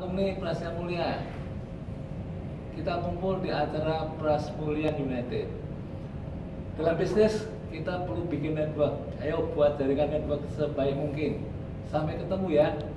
alumni Prasya Mulia. Kita kumpul di acara Prasmulia United. Dalam bisnis kita perlu bikin network. Ayo buat jaringan network sebaik mungkin. Sampai ketemu ya.